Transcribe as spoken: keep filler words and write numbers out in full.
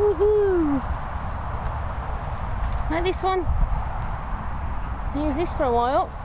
Woohoo! Like this one. Use this for a while.